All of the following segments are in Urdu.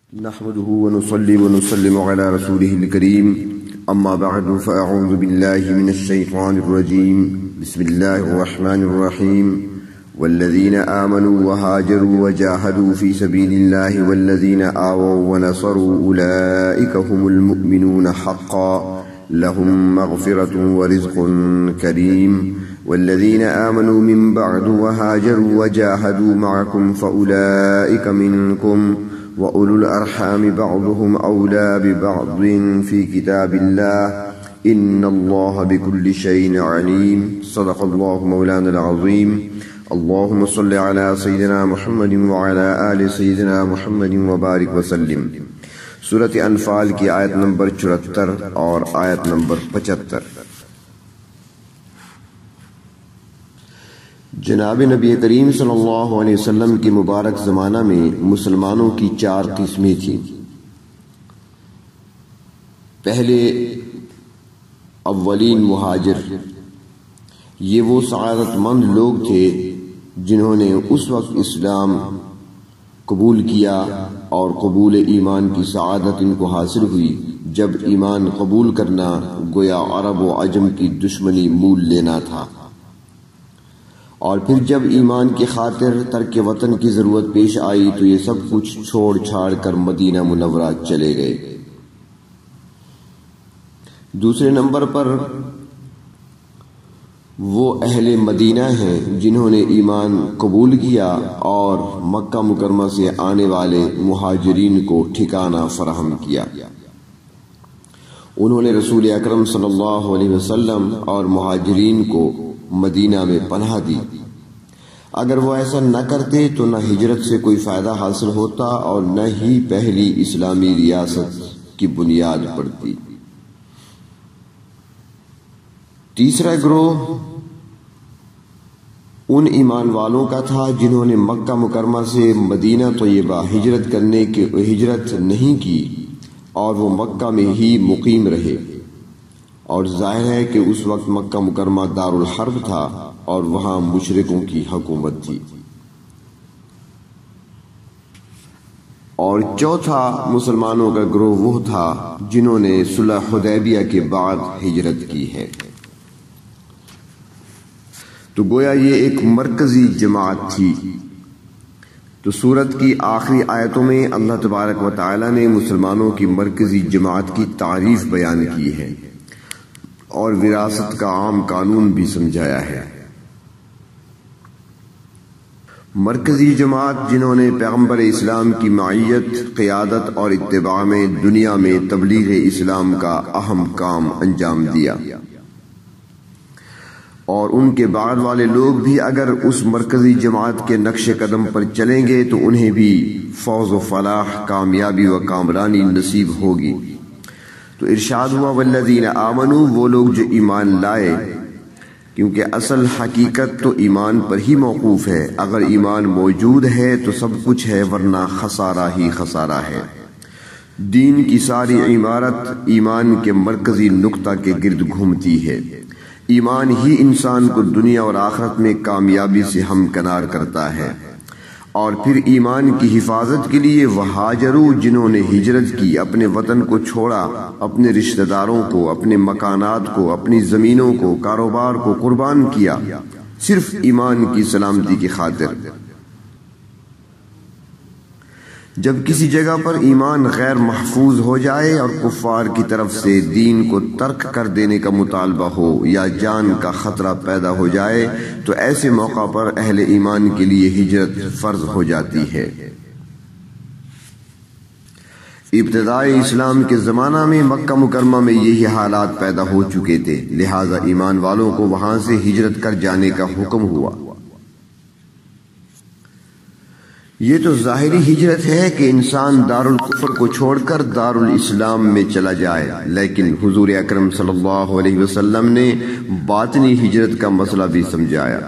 نحمده ونصلي ونسلم على رسوله الكريم أما بعد فأعوذ بالله من الشيطان الرجيم بسم الله الرحمن الرحيم والذين آمنوا وهاجروا وجاهدوا في سبيل الله والذين آووا ونصروا أولئك هم المؤمنون حقا لهم مغفرة ورزق كريم والذين آمنوا من بعد وهاجروا وجاهدوا معكم فأولئك منكم وأولو الأرحام بعضهم أولى ببعض في كتاب الله إن الله بكل شيء عليم صدق الله مولانا العظيم اللهم صل على سيدنا محمد وعلى آل سيدنا محمد وبارك وسلم سورة انفال کی آیت نمبر 74 اور آیت نمبر 75۔ جناب نبی کریم صلی اللہ علیہ وسلم کے مبارک زمانہ میں مسلمانوں کی 4 قسمیں تھیں۔ پہلے اولین مہاجر، یہ وہ سعادت مند لوگ تھے جنہوں نے اس وقت اسلام قبول کیا اور قبول ایمان کی سعادت ان کو حاصل ہوئی جب ایمان قبول کرنا گویا عرب و عجم کی دشمنی مول لینا تھا، اور پھر جب ایمان کی خاطر ترک وطن کی ضرورت پیش آئی تو یہ سب کچھ چھوڑ چھاڑ کر مدینہ منورہ چلے گئے۔ دوسرے نمبر پر وہ اہل مدینہ ہیں جنہوں نے ایمان قبول کیا اور مکہ مکرمہ سے آنے والے مہاجرین کو ٹھکانہ فراہم کیا۔ انہوں نے رسول اکرم صلی اللہ علیہ وسلم اور مہاجرین کو مدینہ میں پناہ دی۔ اگر وہ ایسا نہ کرتے تو نہ ہجرت سے کوئی فائدہ حاصل ہوتا اور نہ ہی پہلی اسلامی ریاست کی بنیاد پڑتی۔ تیسرا گروہ ان ایمان والوں کا تھا جنہوں نے مکہ مکرمہ سے مدینہ طیبہ ہجرت نہیں کی اور وہ مکہ میں ہی مقیم رہے، اور ظاہر ہے کہ اس وقت مکہ مکرمہ دار الحرب تھا اور وہاں مشرکوں کی حکومت تھی۔ اور چوتھا مسلمانوں کا گروہ وہ تھا جنہوں نے صلح حدیبیہ کے بعد ہجرت کی ہے۔ تو گویا یہ ایک مرکزی جماعت تھی۔ تو سورت کی آخری آیتوں میں اللہ تبارک و تعالی نے مسلمانوں کی مرکزی جماعت کی تعریف بیان کی ہے اور وراثت کا عام قانون بھی سمجھایا ہے۔ مرکزی جماعت جنہوں نے پیغمبر اسلام کی معیت، قیادت اور اتباع میں دنیا میں تبلیغ اسلام کا اہم کام انجام دیا، اور ان کے بعد والے لوگ بھی اگر اس مرکزی جماعت کے نقش قدم پر چلیں گے تو انہیں بھی فوز و فلاح، کامیابی و کامرانی نصیب ہوگی۔ تو ارشاد ہوا والذین آمنوا، وہ لوگ جو ایمان لائے، کیونکہ اصل حقیقت تو ایمان پر ہی موقوف ہے۔ اگر ایمان موجود ہے تو سب کچھ ہے، ورنہ خسارہ ہی خسارہ ہے۔ دین کی ساری عمارت ایمان کے مرکزی نقطہ کے گرد گھومتی ہے۔ ایمان ہی انسان کو دنیا اور آخرت میں کامیابی سے ہمکنار کرتا ہے۔ اور پھر ایمان کی حفاظت کے لیے وہاجروا، جنہوں نے ہجرت کی، اپنے وطن کو چھوڑا، اپنے رشتہ داروں کو، اپنے مکانات کو، اپنی زمینوں کو، کاروبار کو قربان کیا، صرف ایمان کی سلامتی کی خاطر۔ جب کسی جگہ پر ایمان غیر محفوظ ہو جائے اور کفار کی طرف سے دین کو ترک کر دینے کا مطالبہ ہو یا جان کا خطرہ پیدا ہو جائے تو ایسے موقع پر اہل ایمان کے لیے ہجرت فرض ہو جاتی ہے۔ ابتدائی اسلام کے زمانہ میں مکہ مکرمہ میں یہی حالات پیدا ہو چکے تھے، لہٰذا ایمان والوں کو وہاں سے ہجرت کر جانے کا حکم ہوا۔ یہ تو ظاہری ہجرت ہے کہ انسان دار الکفر کو چھوڑ کر دار الاسلام میں چلا جائے، لیکن حضور اکرم صلی اللہ علیہ وسلم نے باطنی ہجرت کا مسئلہ بھی سمجھایا۔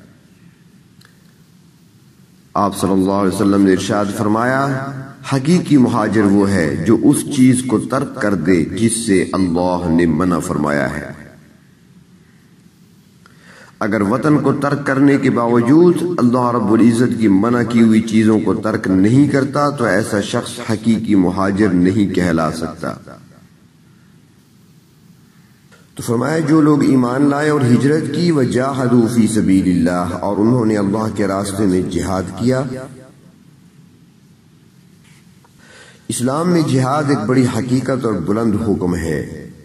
آپ صلی اللہ علیہ وسلم نے ارشاد فرمایا، حقیقی مہاجر وہ ہے جو اس چیز کو ترک کر دے جس سے اللہ نے منع فرمایا ہے۔ اگر وطن کو ترک کرنے کے باوجود اللہ رب العزت کی منع کی ہوئی چیزوں کو ترک نہیں کرتا تو ایسا شخص حقیقی مہاجر نہیں کہلا سکتا۔ تو فرمایا جو لوگ ایمان لائے اور ہجرت کی وجاہدوا فی سبیل اللہ، اور انہوں نے اللہ کے راستے میں جہاد کیا۔ اسلام میں جہاد ایک بڑی حقیقت اور بلند حکم ہے،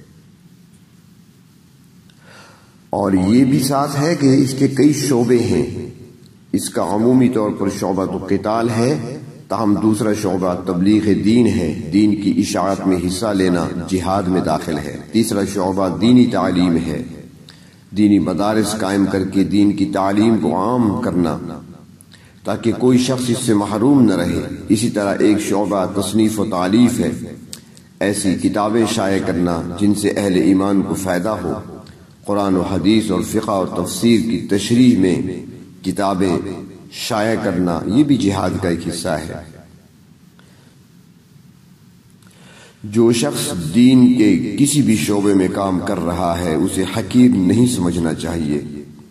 اور یہ بھی ساتھ ہے کہ اس کے کئی شعبے ہیں۔ اس کا عمومی طور پر شعبہ تو قتال ہے، تاہم دوسرا شعبہ تبلیغ دین ہے، دین کی اشاعت میں حصہ لینا جہاد میں داخل ہے۔ تیسرا شعبہ دینی تعلیم ہے، دینی مدارس قائم کر کے دین کی تعلیم کو عام کرنا تاکہ کوئی شخص اس سے محروم نہ رہے۔ اسی طرح ایک شعبہ تصنیف و تالیف ہے، ایسی کتابیں شائع کرنا جن سے اہل ایمان کو فائدہ ہو۔ قرآن و حدیث اور فقہ اور تفسیر کی تشریح میں کتابیں شائع کرنا، یہ بھی جہاد کا ایک حصہ ہے۔ جو شخص دین کے کسی بھی شعبے میں کام کر رہا ہے اسے حقیر نہیں سمجھنا چاہیے۔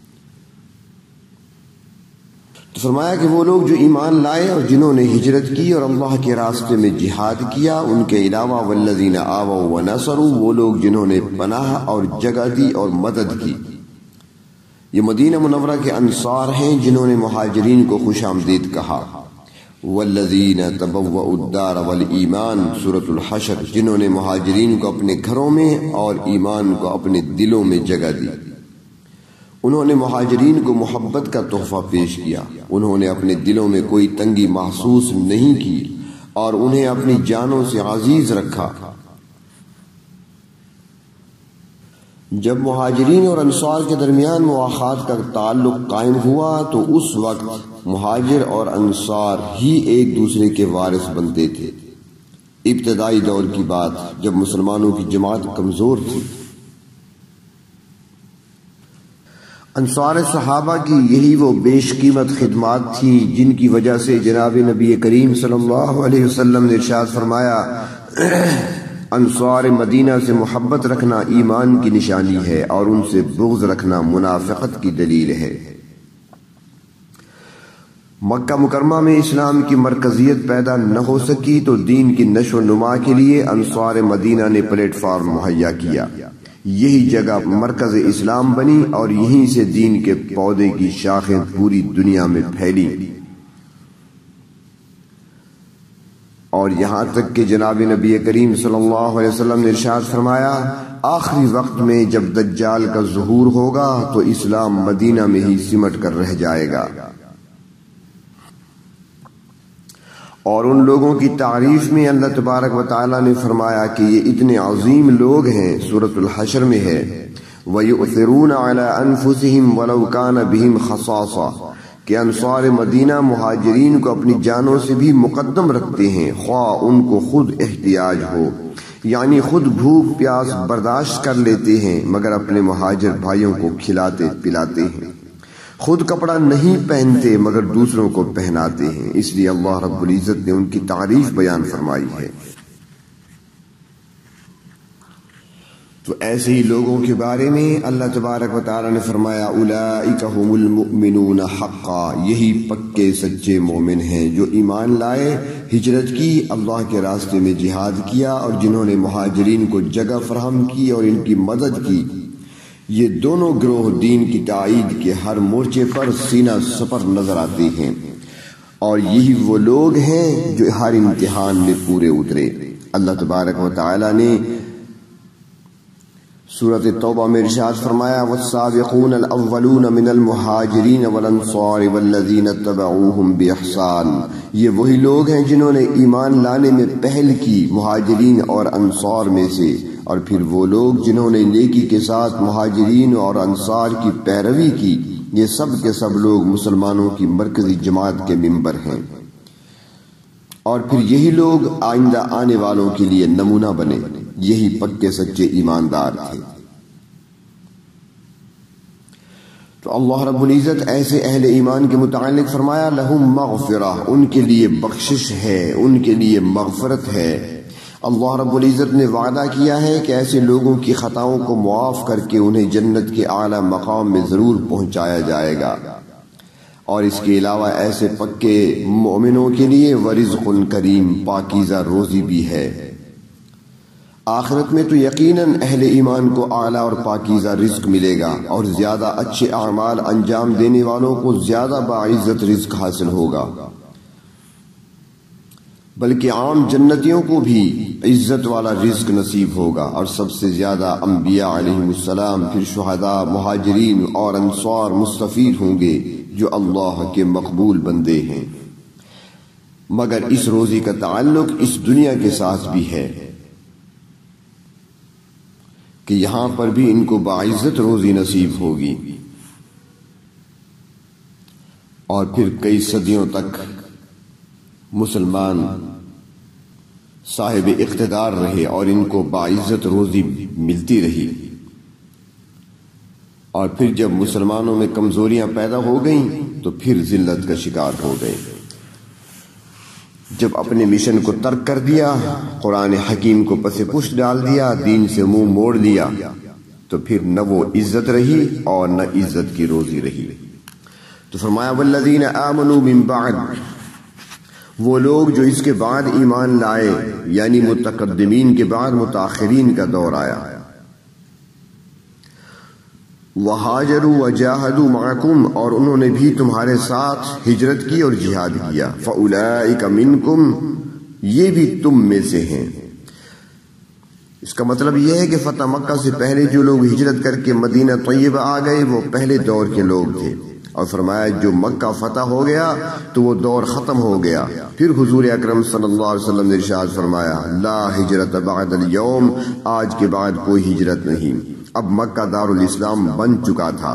تو فرمایا کہ وہ لوگ جو ایمان لائے اور جنہوں نے ہجرت کی اور اللہ کے راستے میں جہاد کیا، ان کے علاوہ والذین آووا ونصروا، وہ لوگ جنہوں نے پناہ اور جگہ دی اور مدد کی۔ یہ مدینہ منورہ کے انصار ہیں جنہوں نے مہاجرین کو خوش آمدید کہا۔ والذین تبوؤا الدار والایمان، سورۃ الحشر، جنہوں نے مہاجرین کو اپنے گھروں میں اور ایمان کو اپنے دلوں میں جگہ دی۔ انہوں نے مہاجرین کو محبت کا تحفہ پیش کیا، انہوں نے اپنے دلوں میں کوئی تنگی محسوس نہیں کی اور انہیں اپنی جانوں سے عزیز رکھا۔ جب مہاجرین اور انصار کے درمیان مواخات کا تعلق قائم ہوا تو اس وقت مہاجر اور انصار ہی ایک دوسرے کے وارث بنتے تھے۔ ابتدائی دور کی بات جب مسلمانوں کی جماعت کمزور تھی۔ انصار صحابہ کی یہی وہ بیش قیمت خدمات تھی جن کی وجہ سے جناب نبی کریم صلی اللہ علیہ وسلم نے ارشاد فرمایا، انصار مدینہ سے محبت رکھنا ایمان کی نشانی ہے اور ان سے بغض رکھنا منافقت کی دلیل ہے۔ مکہ مکرمہ میں اسلام کی مرکزیت پیدا نہ ہو سکی تو دین کی نشو و نما کے لیے انصار مدینہ نے پلیٹ فارم مہیا کیا۔ یہی جگہ مرکز اسلام بنی اور یہیں سے دین کے پودے کی شاخیں پوری دنیا میں پھیلی، اور یہاں تک کہ جناب نبی کریم صلی اللہ علیہ وسلم نے ارشاد فرمایا، آخری وقت میں جب دجال کا ظہور ہوگا تو اسلام مدینہ میں ہی سمٹ کر رہ جائے گا۔ اور ان لوگوں کی تعریف میں اللہ تبارک و تعالیٰ نے فرمایا کہ یہ اتنے عظیم لوگ ہیں، سورۃ الحشر میں ہے، وَيُؤْثِرُونَ عَلَىٰ أَنفُسِهِمْ وَلَوْ كَانَ بِهِمْ خَصَاصَةٌ، کہ انصار مدینہ مہاجرین کو اپنی جانوں سے بھی مقدم رکھتے ہیں، خواہ ان کو خود احتیاج ہو، یعنی خود بھوک پیاس برداشت کر لیتے ہیں مگر اپنے مہاجر بھائیوں کو کھلاتے پلاتے ہیں، خود کپڑا نہیں پہنتے مگر دوسروں کو پہناتے ہیں۔ اس لیے اللہ رب العزت نے ان کی تعریف بیان فرمائی ہے۔ تو ایسے ہی لوگوں کے بارے میں اللہ تبارک و تعالی نے فرمایا، اولئک هم المؤمنون حقا، یہی پکے سچے مومن ہیں جو ایمان لائے، ہجرت کی، اللہ کے راستے میں جہاد کیا اور جنہوں نے مہاجرین کو جگہ فراہم کی اور ان کی مدد کی۔ یہ دونوں گروہ دین کی تائید کے ہر مورچے پر سینہ سپر نظر آتے ہیں، اور یہی وہ لوگ ہیں جو ہر امتحان میں پورے اترے۔ اللہ تبارک و تعالی نے سورۃ توبہ میں ارشاد فرمایا، والسابقون الاولون من المہاجرین والانصار والذین اتبعوہم باحسان، یہ وہی لوگ ہیں جنہوں نے ایمان لانے میں پہل کی مہاجرین اور انصار میں سے، اور پھر وہ لوگ جنہوں نے نیکی کے ساتھ مہاجرین اور انصار کی پیروی کی، یہ سب کے سب لوگ مسلمانوں کی مرکزی جماعت کے ممبر ہیں، اور پھر یہی لوگ آئندہ آنے والوں کے لیے نمونہ بنے، یہی پکے سچے ایماندار تھے۔ تو اللہ رب العزت ایسے اہل ایمان کے متعلق فرمایا، لہم مغفرہ، ان کے لیے بخشش ہے، ان کے لیے مغفرت ہے، اللہ رب العزت نے وعدہ کیا ہے کہ ایسے لوگوں کی خطاؤں کو معاف کر کے انہیں جنت کے اعلیٰ مقام میں ضرور پہنچایا جائے گا، اور اس کے علاوہ ایسے پکے مومنوں کے لیے ورزق کریم پاکیزہ روزی بھی ہے۔ آخرت میں تو یقیناً اہل ایمان کو اعلیٰ اور پاکیزہ رزق ملے گا، اور زیادہ اچھے اعمال انجام دینے والوں کو زیادہ باعزت رزق حاصل ہوگا، بلکہ عام جنتیوں کو بھی عزت والا رزق نصیب ہوگا، اور سب سے زیادہ انبیاء علیہم السلام، پھر شہداء، مہاجرین اور انصار مستفید ہوں گے جو اللہ کے مقبول بندے ہیں۔ مگر اس روزی کا تعلق اس دنیا کے ساتھ بھی ہے کہ یہاں پر بھی ان کو باعزت روزی نصیب ہوگی، اور پھر کئی صدیوں تک مسلمان صاحب اقتدار رہے اور ان کو باعزت روزی ملتی رہی، اور پھر جب مسلمانوں میں کمزوریاں پیدا ہو گئیں تو پھر ذلت کا شکار ہو گئے۔ جب اپنے مشن کو ترک کر دیا، قرآن حکیم کو پس پشت ڈال دیا، دین سے منہ موڑ لیا، تو پھر نہ وہ عزت رہی اور نہ عزت کی روزی رہی۔ تو فرمایا والذین آمنوا من بعد، وہ لوگ جو اس کے بعد ایمان لائے، یعنی متقدمین کے بعد متاخرین کا دور آیا، وَهَاجَرُوا وَجَاهَدُوا مَعَكُمْ، اور انہوں نے بھی تمہارے ساتھ ہجرت کی اور جہاد کیا، فَأُولَئِكَ مِنْكُمْ، یہ بھی تم میں سے ہیں۔ اس کا مطلب یہ ہے کہ فتح مکہ سے پہلے جو لوگ ہجرت کر کے مدینہ طیبہ آ گئے وہ پہلے دور کے لوگ تھے، اور فرمایا جو مکہ فتح ہو گیا تو وہ دور ختم ہو گیا۔ پھر حضور اکرم صلی اللہ علیہ وسلم نے ارشاد فرمایا لا ہجرت بعد اليوم، آج کے بعد کوئی ہجرت نہیں، اب مکہ دار الاسلام بن چکا تھا۔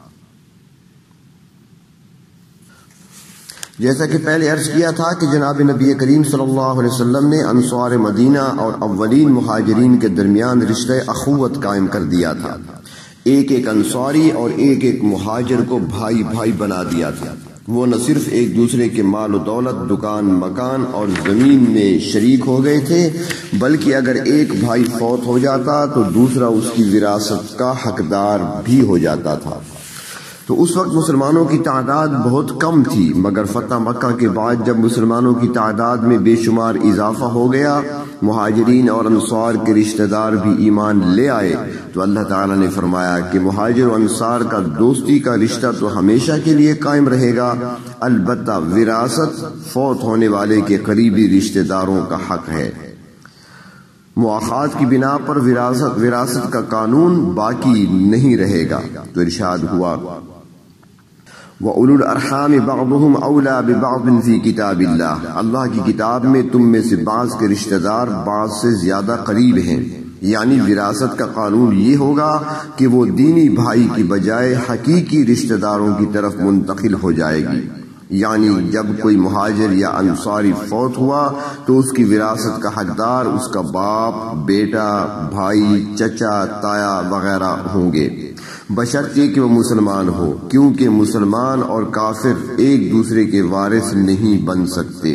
جیسا کہ پہلے عرض کیا تھا کہ جناب نبی کریم صلی اللہ علیہ وسلم نے انصار مدینہ اور اولین مہاجرین کے درمیان رشتہ اخوت قائم کر دیا تھا، ایک ایک انصاری اور ایک ایک مہاجر کو بھائی بھائی بنا دیا تھا۔ وہ نہ صرف ایک دوسرے کے مال و دولت، دکان، مکان اور زمین میں شریک ہو گئے تھے، بلکہ اگر ایک بھائی فوت ہو جاتا تو دوسرا اس کی وراثت کا حقدار بھی ہو جاتا تھا۔ تو اس وقت مسلمانوں کی تعداد بہت کم تھی، مگر فتح مکہ کے بعد جب مسلمانوں کی تعداد میں بے شمار اضافہ ہو گیا، مہاجرین اور انصار کے رشتہ دار بھی ایمان لے آئے، تو اللہ تعالیٰ نے فرمایا کہ مہاجر و انصار کا دوستی کا رشتہ تو ہمیشہ کے لیے قائم رہے گا، البتہ وراثت فوت ہونے والے کے قریبی رشتہ داروں کا حق ہے۔ مواخات کی بنا پر وراثت کا قانون باقی نہیں رہے گا۔ تو ارشاد ہوا وَأُولُو الْأَرْحَامِ بَعْضُهُمْ أَوْلَى بِبَعْضٍ فِي كِتَابِ اللَّهِ، اللہ کی کتاب میں تم میں سے بعض کے رشتہ دار بعض سے زیادہ قریب ہیں، یعنی وراثت کا قانون یہ ہوگا کہ وہ دینی بھائی کی بجائے حقیقی رشتہ داروں کی طرف منتقل ہو جائے گی، یعنی جب کوئی مہاجر یا انصاری فوت ہوا تو اس کی وراثت کا حقدار اس کا باپ، بیٹا، بھائی، چچا، تایا وغیرہ ہوں گے، بشرطے کہ وہ مسلمان ہو، کیونکہ مسلمان اور کافر ایک دوسرے کے وارث نہیں بن سکتے۔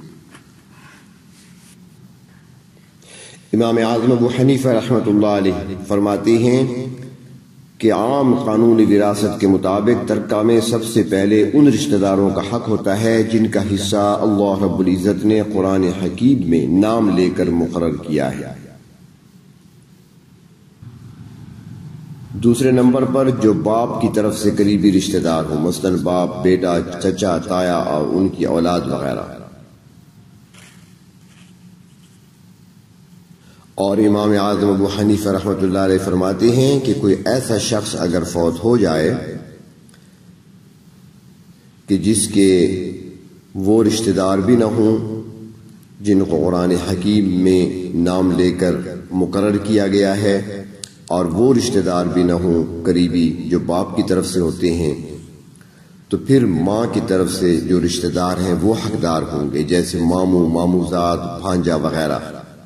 امام اعظم ابو حنیفہ رحمۃ اللہ علیہ فرماتے ہیں کہ عام قانون وراثت کے مطابق ترکہ میں سب سے پہلے ان رشتہ داروں کا حق ہوتا ہے جن کا حصہ اللہ رب العزت نے قرآن حکیم میں نام لے کر مقرر کیا ہے۔ دوسرے نمبر پر جو باپ کی طرف سے قریبی رشتہ دار ہوں، مثلا باپ، بیٹا، چچا، تایا اور ان کی اولاد وغیرہ۔ اور امام اعظم ابو حنیفہ رحمۃ اللہ علیہ فرماتے ہیں کہ کوئی ایسا شخص اگر فوت ہو جائے کہ جس کے وہ رشتہ دار بھی نہ ہوں جن کو قرآن حکیم میں نام لے کر مقرر کیا گیا ہے، اور وہ رشتہ دار بھی نہ ہوں قریبی جو باپ کی طرف سے ہوتے ہیں، تو پھر ماں کی طرف سے جو رشتہ دار ہیں وہ حقدار ہوں گے، جیسے ماموں، ماموزاد، بھانجا وغیرہ۔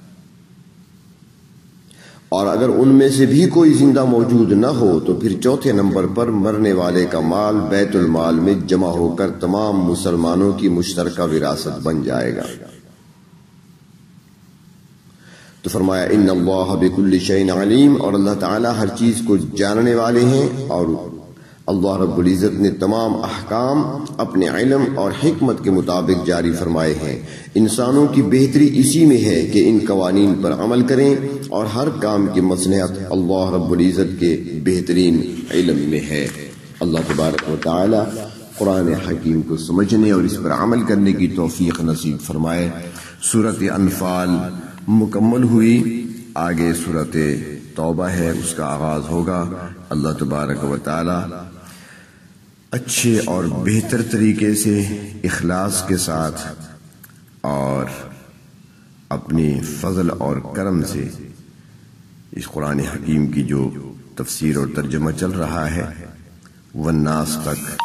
اور اگر ان میں سے بھی کوئی زندہ موجود نہ ہو تو پھر چوتھے نمبر پر مرنے والے کا مال بیت المال میں جمع ہو کر تمام مسلمانوں کی مشترکہ وراثت بن جائے گا۔ تو فرمایا ان اللہ بکل شیء علیم، اور اللہ تعالیٰ ہر چیز کو جاننے والے ہیں، اور اللہ رب العزت نے تمام احکام اپنے علم اور حکمت کے مطابق جاری فرمائے ہیں۔ انسانوں کی بہتری اسی میں ہے کہ ان قوانین پر عمل کریں، اور ہر کام کی مصلحت اللہ رب العزت کے بہترین علم میں ہے۔ اللہ تبارک و تعالی قرآن حکیم کو سمجھنے اور اس پر عمل کرنے کی توفیق نصیب فرمائے۔ سورۃ انفال مکمل ہوئی، آگے سورۃ توبہ ہے، اس کا آغاز ہوگا۔ اللہ تبارک و تعالی اچھے اور بہتر طریقے سے اخلاص کے ساتھ اور اپنی فضل اور کرم سے اس قرآن حکیم کی جو تفسیر اور ترجمہ چل رہا ہے والناس تک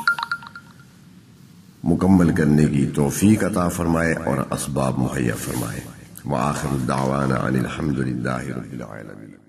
مکمل کرنے کی توفیق عطا فرمائے اور اسباب مہیا فرمائے۔ وآخر دعوانا ان الحمد للہ رب العالمین۔